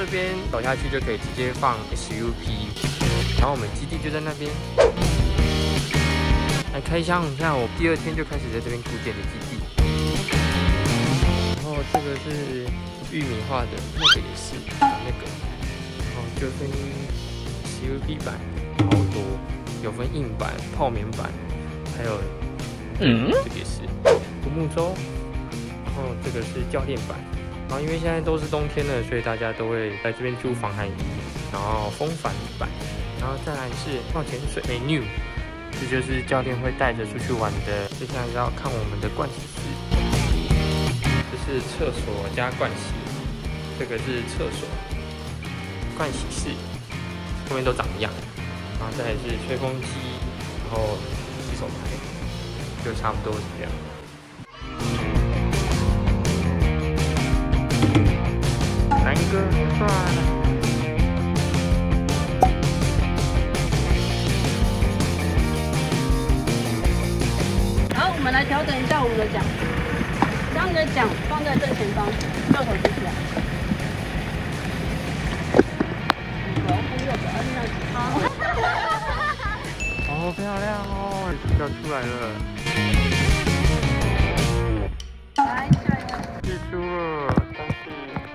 边走下去就可以直接放 SUP， 然后我们基地就在那边。来开箱一下，我第2天就开始在这边组建的基地。然后这个是玉米画的，那个也是那个，然后就分 SUP 版，好多，有分硬版、泡棉版，还有这个也是独木舟，然后这个是教练版。然后因为现在都是冬天了，所以大家都会在这边租防寒衣，然后风帆版，然后再来是泡潜水，new， 这就是教练会带着出去玩的。接下来要看我们的盥洗室，这是厕所加盥洗，这个是厕所、盥洗室，后面都长一样。然后再来是吹风机，然后洗手台，就差不多是这样。南哥帅。 然后我们来调整一下我们的桨，将你的桨放在正前方，右手举起来。 好漂亮哦，要出来了。 来，下一个。 日出了，但是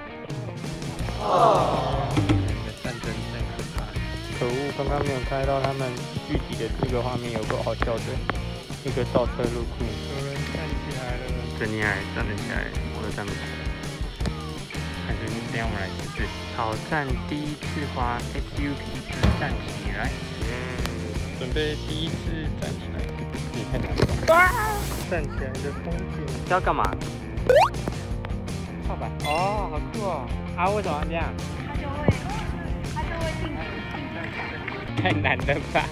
战争真可怕。可恶，刚刚没有开到他们具体的这个画面，有够好笑的。一个倒车入库，有人站起来了，真厉害，站得起来，我都站不起来。还是等下我们来试试挑战第一次滑 SUP， 站起来。准备第一次站起来，也太难了。站起来的风景，这要干嘛？跳板哦，好酷哦！啊，为什么要这样？ 它就会定止。 太难了吧？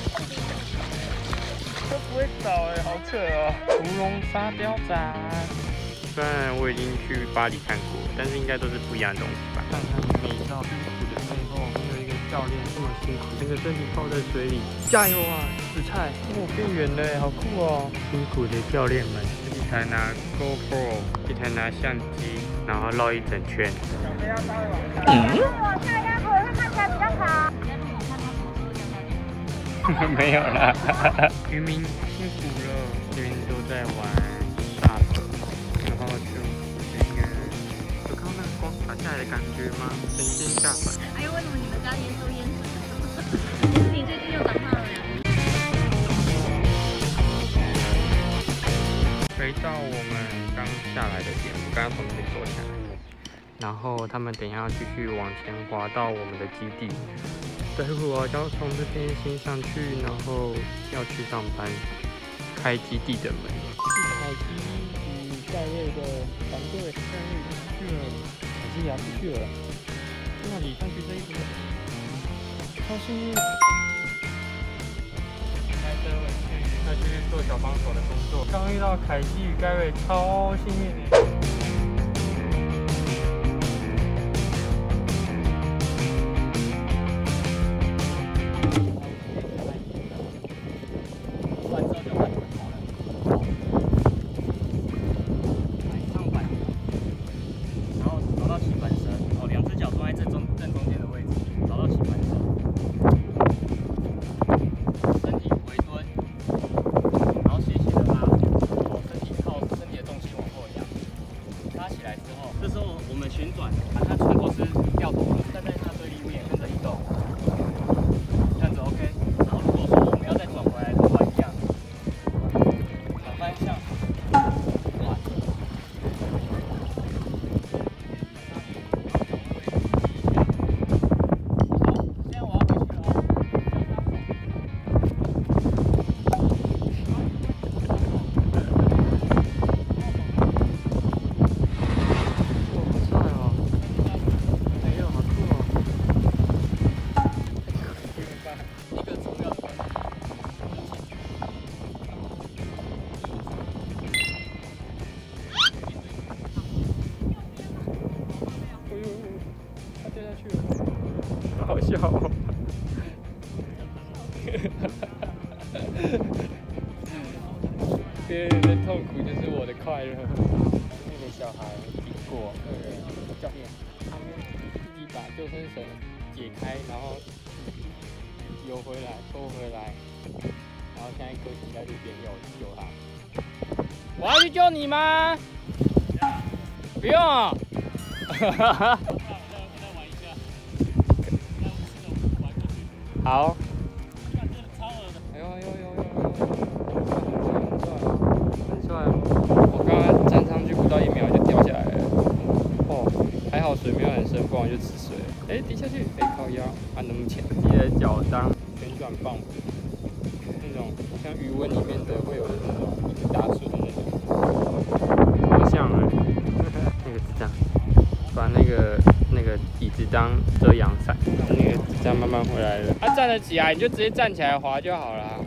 都不会倒哎，好扯哦！芙蓉沙雕展，虽然我已经去巴黎看过，但是应该都是不一样的东西吧。看看美到辛苦的背后，没有一个教练这么辛苦，整个身体泡在水里，加油啊，紫菜！哦，变圆了哎，好酷哦！辛苦的教练们，一台拿 GoPro， 一台拿相机，然后绕一整圈。 下压口会看起来比较好。 没有啦，渔民辛苦了，这边都在玩沙河，然后就这个，有看到那个光打下来的感觉吗？神仙下凡。 哎呦，为什么你们家烟抽烟？你最近又长大了呀？ 回到我们刚下来的点，我刚刚从那边走下来，然后他们等一下要继续往前滑到我们的基地。待会我要从这边先上去，然后要去上班，开基地的门。凯基与盖瑞的团队，盖瑞已经出去了，凯基也要出去了。那你上去这一边，超幸运。开车回去，要去做小帮手的工作。刚遇到凯基与盖瑞，超幸运的。好笑哦！别人的痛苦就是我的快乐。那个小孩经过，教练他们自己把救生绳解开，然后游回来，拖回来，然后现在哥停在路边要我去救他。我要去救你吗？不用啊。好。哎呦，很帅哦！我刚刚站上去不到1秒就掉下来了。哦，还好水没有很深，不然我就止水了。哎，滴下去，哎，靠腰，按那么浅。记得脚当旋转棒，那种像余温里面的会有的那种一直打水的那种，好像哎，那个是这样，把那个椅子当遮阳伞，那个这样慢慢回来了。站得起来你就直接站起来滑就好了。